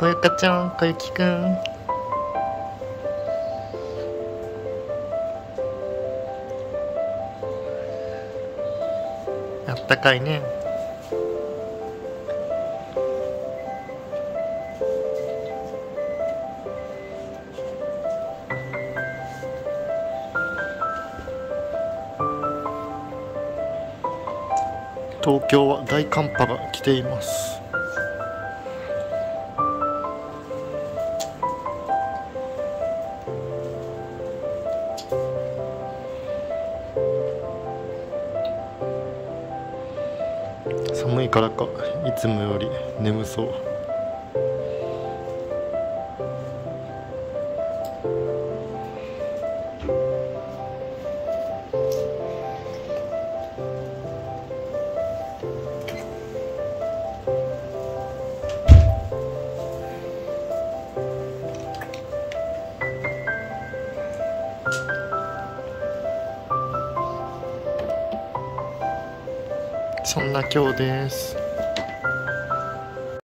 こゆかちゃん、こゆきくん。あったかいね。東京は大寒波が来ています。寒いからかいつもより眠そう。そんな今日です。